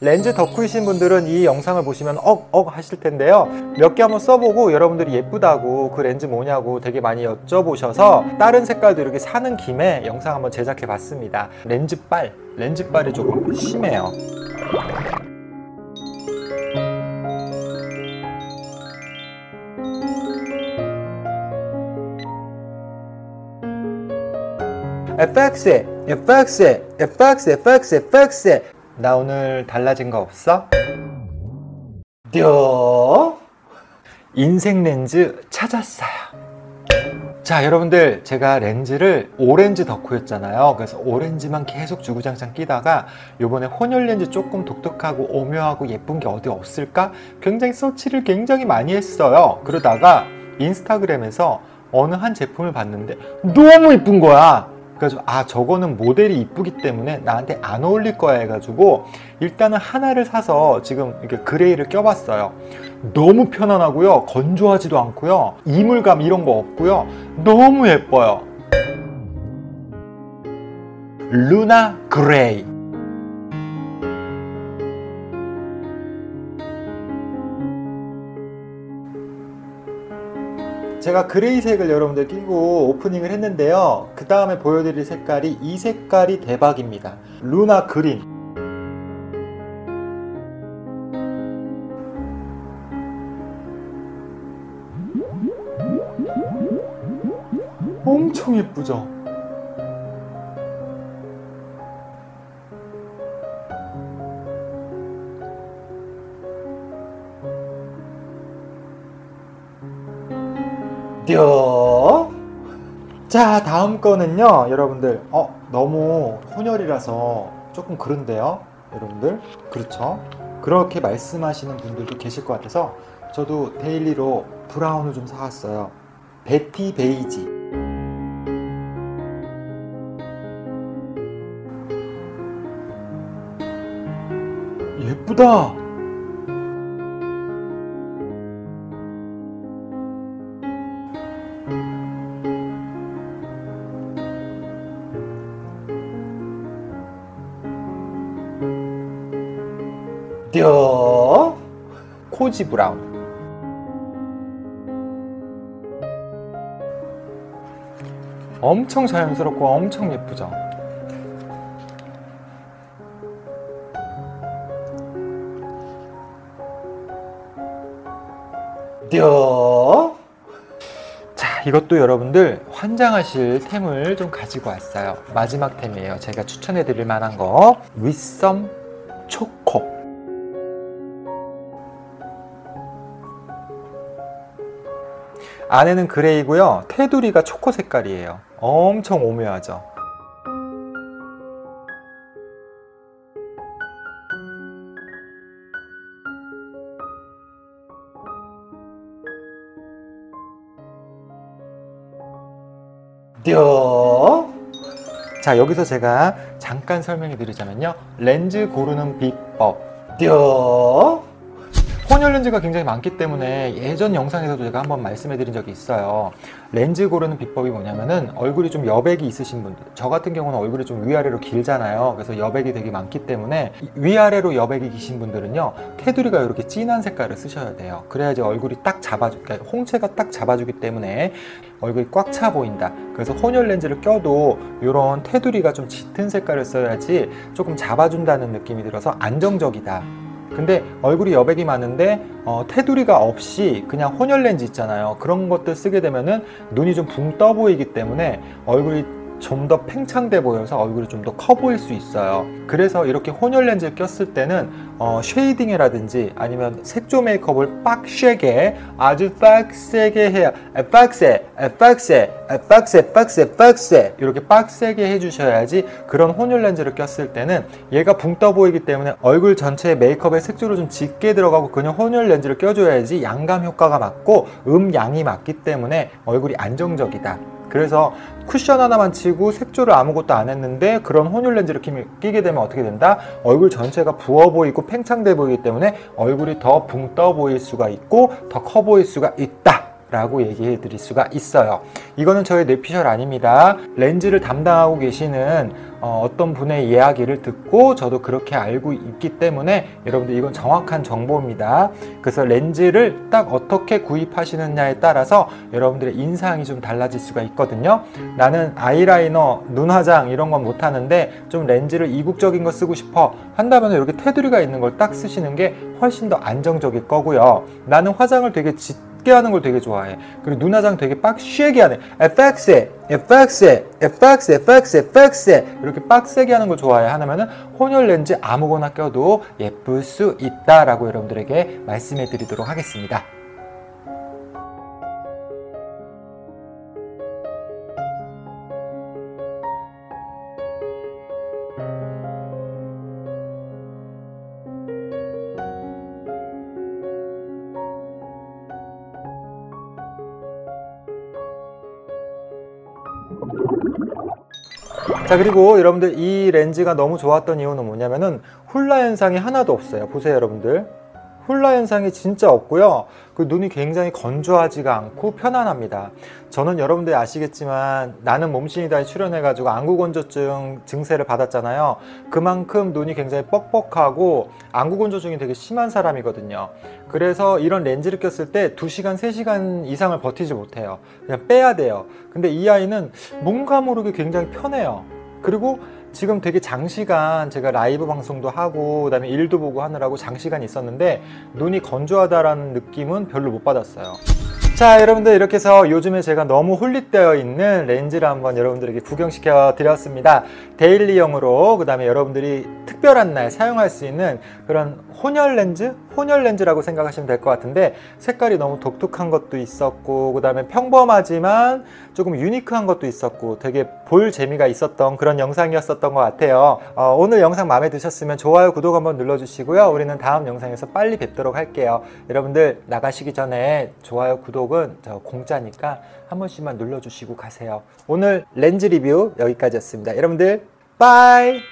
렌즈 덕후이신 분들은 이 영상을 보시면 억 하실 텐데요. 몇 개 한번 써보고 여러분들이 예쁘다고 그 렌즈 뭐냐고 되게 많이 여쭤보셔서 다른 색깔도 이렇게 사는 김에 영상 한번 제작해 봤습니다. 렌즈빨이 조금 심해요. FX. 나 오늘 달라진 거 없어? 인생 렌즈 찾았어요. 자, 여러분들, 제가 렌즈를 오렌지 덕후였잖아요. 그래서 오렌지만 계속 주구장창 끼다가 요번에 혼혈 렌즈 조금 독특하고 오묘하고 예쁜 게 어디 없을까? 굉장히 서치를 굉장히 많이 했어요. 그러다가 인스타그램에서 어느 한 제품을 봤는데 너무 이쁜 거야. 그래서 저거는 모델이 이쁘기 때문에 나한테 안 어울릴 거야 해가지고 일단은 하나를 사서 지금 이렇게 그레이를 껴봤어요. 너무 편안하고요, 건조하지도 않고요, 이물감 이런 거 없고요, 너무 예뻐요. 루나 그레이. 제가 그레이색을 여러분들 끼고 오프닝을 했는데요. 그 다음에 보여드릴 색깔이 이 색깔이 대박입니다. 루나 그린. 엄청 예쁘죠? 자, 다음 거는요, 여러분들 너무 혼혈이라서 조금 그런데요, 여러분들. 그렇죠? 그렇게 말씀하시는 분들도 계실 것 같아서 저도 데일리로 브라운을 좀 사왔어요. 베티 베이지. 예쁘다. 코지 브라운. 엄청 자연스럽고 엄청 예쁘죠? 자, 이것도 여러분들 환장하실 템을 좀 가지고 왔어요. 마지막 템이에요. 제가 추천해 드릴 만한 거, 윗섬 초코. 안에는 그레이고요, 테두리가 초코 색깔이에요. 엄청 오묘하죠? 자, 여기서 제가 잠깐 설명해 드리자면요, 렌즈 고르는 비법. 혼혈 렌즈가 굉장히 많기 때문에 예전 영상에서도 제가 한번 말씀해 드린 적이 있어요. 렌즈 고르는 비법이 뭐냐면은, 얼굴이 좀 여백이 있으신 분들, 저 같은 경우는 얼굴이 좀 위아래로 길잖아요. 그래서 여백이 되게 많기 때문에 위아래로 여백이 기신 분들은요, 테두리가 이렇게 진한 색깔을 쓰셔야 돼요. 그래야지 얼굴이 딱 그러니까 홍채가 딱 잡아주기 때문에 얼굴이 꽉 차 보인다. 그래서 혼혈 렌즈를 껴도 이런 테두리가 좀 짙은 색깔을 써야지 조금 잡아준다는 느낌이 들어서 안정적이다. 근데 얼굴이 여백이 많은데 테두리가 없이 그냥 혼혈 렌즈 있잖아요. 그런 것들 쓰게 되면은 눈이 좀 붕 떠 보이기 때문에 얼굴이 좀 더 팽창돼 보여서 얼굴이 좀 더 커 보일 수 있어요. 그래서 이렇게 혼혈 렌즈를 꼈을 때는 쉐이딩이라든지 아니면 색조 메이크업을 빡세게, 아주 빡세게 해야, 빡세 이렇게 빡세게 해주셔야지 그런 혼혈 렌즈를 꼈을 때는 얘가 붕 떠 보이기 때문에 얼굴 전체에 메이크업에 색조를 좀 짙게 들어가고 그냥 혼혈 렌즈를 껴줘야지 양감 효과가 맞고 음양이 맞기 때문에 얼굴이 안정적이다. 그래서 쿠션 하나만 치고 색조를 아무것도 안 했는데 그런 혼혈 렌즈를 끼게 되면 어떻게 된다? 얼굴 전체가 부어 보이고 팽창돼 보이기 때문에 얼굴이 더 붕 떠 보일 수가 있고 더 커 보일 수가 있다. 라고 얘기해 드릴 수가 있어요. 이거는 저의 뇌피셜 아닙니다. 렌즈를 담당하고 계시는 어떤 분의 이야기를 듣고 저도 그렇게 알고 있기 때문에 여러분들 이건 정확한 정보입니다. 그래서 렌즈를 딱 어떻게 구입하시느냐에 따라서 여러분들의 인상이 좀 달라질 수가 있거든요. 나는 아이라이너, 눈화장 이런 건 못하는데 좀 렌즈를 이국적인 거 쓰고 싶어 한다면 이렇게 테두리가 있는 걸 딱 쓰시는 게 훨씬 더 안정적일 거고요. 나는 화장을 되게 짙게 하는 걸 되게 좋아해. 그리고 눈화장 되게 빡세게 하네. FX 이렇게 빡세게 하는 걸 좋아해 하면은 혼혈 렌즈 아무거나 껴도 예쁠 수 있다라고 여러분들에게 말씀해 드리도록 하겠습니다. 자, 그리고 여러분들 이 렌즈가 너무 좋았던 이유는 뭐냐면은 훌라 현상이 하나도 없어요. 보세요, 여러분들. 훌라 현상이 진짜 없고요. 그 눈이 굉장히 건조하지가 않고 편안합니다. 저는 여러분들이 아시겠지만 나는 몸신이다에 출연해가지고 안구건조증 증세를 받았잖아요. 그만큼 눈이 굉장히 뻑뻑하고 안구건조증이 되게 심한 사람이거든요. 그래서 이런 렌즈를 꼈을 때 2시간, 3시간 이상을 버티지 못해요. 그냥 빼야 돼요. 근데 이 아이는 뭔가 모르게 굉장히 편해요. 그리고 지금 되게 장시간 제가 라이브 방송도 하고 그다음에 일도 보고 하느라고 장시간 있었는데 눈이 건조하다라는 느낌은 별로 못 받았어요. 자, 여러분들 이렇게 해서 요즘에 제가 너무 홀릭되어 있는 렌즈를 한번 여러분들에게 구경시켜 드렸습니다. 데일리용으로 그 다음에 여러분들이 특별한 날 사용할 수 있는 그런 혼혈 렌즈? 혼혈 렌즈라고 생각하시면 될 것 같은데 색깔이 너무 독특한 것도 있었고 그 다음에 평범하지만 조금 유니크한 것도 있었고 되게 볼 재미가 있었던 그런 영상이었었던 것 같아요. 오늘 영상 마음에 드셨으면 좋아요, 구독 한번 눌러주시고요. 우리는 다음 영상에서 빨리 뵙도록 할게요. 여러분들 나가시기 전에 좋아요, 구독은 저 공짜니까 한 번씩만 눌러주시고 가세요. 오늘 렌즈 리뷰 여기까지였습니다. 여러분들 빠이!